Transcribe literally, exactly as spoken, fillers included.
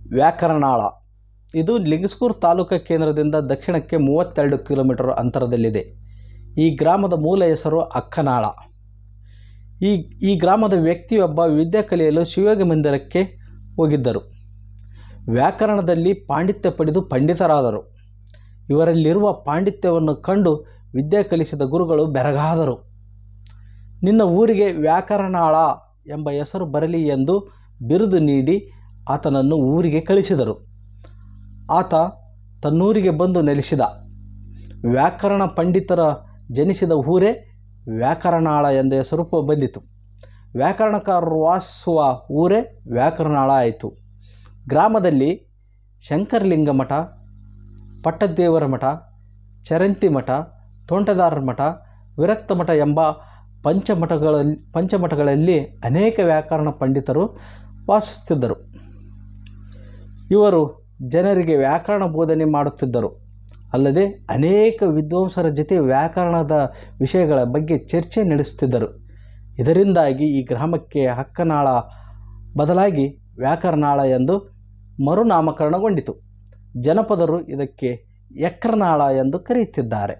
ವ್ಯಾಕರಣಾಳ. ಇದು ಲಿಂಗಸ್ಕೂರು ತಾಲೂಕು ಕೇಂದ್ರದಿಂದ ದಕ್ಷಿಣಕ್ಕೆ ಮೂವತ್ತೆರಡು ಕಿಲೋಮೀಟರ್ ಅಂತರದಲ್ಲಿದೆ. ಈ ಗ್ರಾಮದ ಮೂಲ ಹೆಸರು ಅಕ್ಕನಾಳ. ಈ ಈ ಗ್ರಾಮದ ವ್ಯಕ್ತಿಯೊಬ್ಬ ವಿದ್ಯೆ ಕಲಿಯಲು ಶಿವಯೋಗಿ ಮಂದಿರಕ್ಕೆ ಹೋಗಿದ್ದರು. ವ್ಯಾಕರಣದಲ್ಲಿ ಪಾಂಡಿತ್ಯ ಪಡೆದು ಪಂಡಿತರಾದರು. ಇವರಲ್ಲಿರುವ ಪಾಂಡಿತ್ಯವನ್ನು ಕಂಡು ವಿದ್ಯೆ ಕಲಿಸಿದ ಗುರುಗಳು ಬೆರಗಾದರು. ನಿನ್ನ ಊರಿಗೆ ವ್ಯಾಕರಣಾಳ ಎಂಬ ಹೆಸರು ಬರಲಿ ಎಂದು ಬಿರುದು ನೀಡಿ ಆತನನ್ನು ಊರಿಗೆ ಕಳಿಸಿದರು. ಆತ ತನ್ನೂರಿಗೆ ಬಂದು ನೆಲೆಸಿದ. ವ್ಯಾಕರಣ ಪಂಡಿತರ ಜನಿಸಿದ ಊರೇ ವ್ಯಾಕರಣಾಳ ಎಂದ ಹೆಸರು ಬಂದಿತು. ವ್ಯಾಕರಣಕಾರರು ವಾಸಿಸುವ ಊರೇ ವ್ಯಾಕರಣಾಳ ಆಯಿತು. ಗ್ರಾಮದಲ್ಲಿ ಶಂಕರಲಿಂಗ ಮಠ, ಪಟ್ಟದೇವರ ಮಠ, ಚರಂತಿ ಮಠ, ತೋಂಟದಾರರ ಮಠ, ವಿರಕ್ತ ಮಠ ಎಂಬ ಪಂಚಮಠಗಳಲ್ಲಿ ಪಂಚಮಠಗಳಲ್ಲಿ ಅನೇಕ ವ್ಯಾಕರಣ ಪಂಡಿತರು ವಾಸಿಸುತ್ತಿದ್ದರು. ಇವರು ಜನರಿಗೆ ವ್ಯಾಕರಣ ಬೋಧನೆ ಮಾಡುತ್ತಿದ್ದರು. ಅಲ್ಲದೆ ಅನೇಕ ವಿದ್ವಾಂಸರ ಜೊತೆ ವ್ಯಾಕರಣದ ವಿಷಯಗಳ ಬಗ್ಗೆ ಚರ್ಚೆ ನಡೆಸುತ್ತಿದ್ದರು. ಇದರಿಂದಾಗಿ ಈ ಗ್ರಾಮಕ್ಕೆ ಅಕ್ಕನಾಳ ಬದಲಾಗಿ ವ್ಯಾಕರಣಾಳ ಎಂದು ಮರುನಾಮಕರಣಗೊಂಡಿತು. ಜನಪದರು ಇದಕ್ಕೆ ಎಕ್ರನಾಳ ಎಂದು ಕರೆಯುತ್ತಿದ್ದಾರೆ.